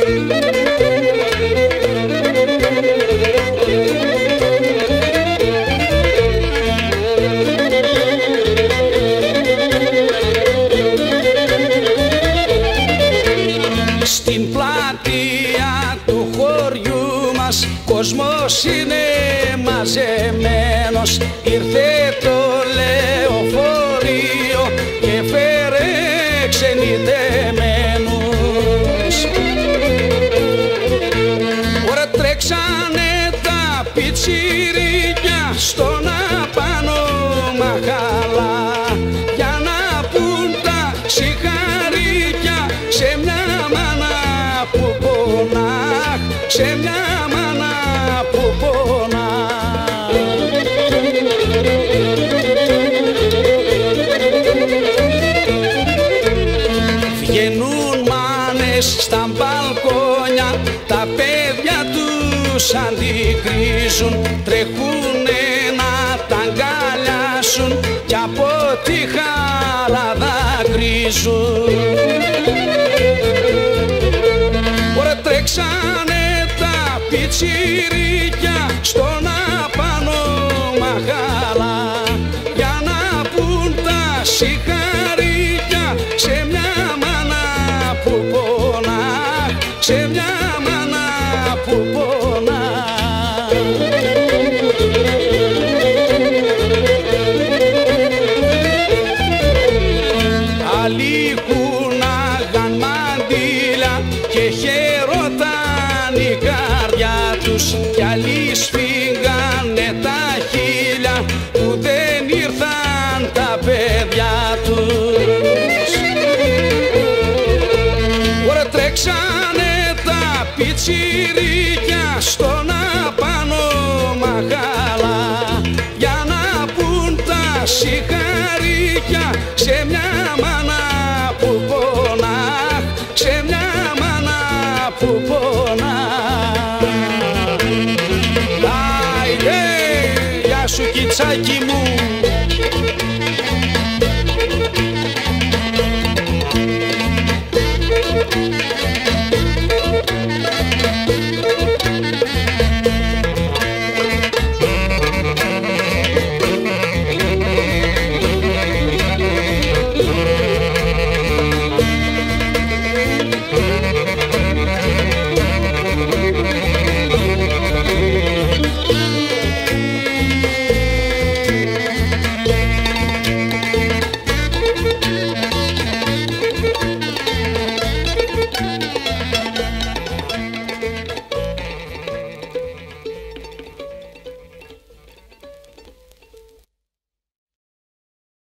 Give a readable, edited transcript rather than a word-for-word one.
Στην πλατεία του χωριού μας κόσμος είναι μαζεμένος. Ήρθε το λεωφορείο και φέρε ξενιτεμένους. Ωραία τρέξανε τα πιτσιρίκια στον απάνω μαχαλά για να πουν τα συγχαρήκια σε μια μάνα που πονά, σε μια μάνα που πονά. Βγαίνουν μάνες στα μπαλκόνια, τα παιδιά τους αντικρίζουν, τρέχουνε να τα αγκαλιάσουν κι από τη χαρά δακρύζουν. Ωραία τρέξανε τα πιτσιρίκια στον απάνω μαχαλά για να πουν τα συγχαρήκια σε μια μάνα που πονά, σε μια μάνα που πονά. Άλλοι κουνάγαν μαντήλια και χαιρόταν η καρδιά τους κι άλλοι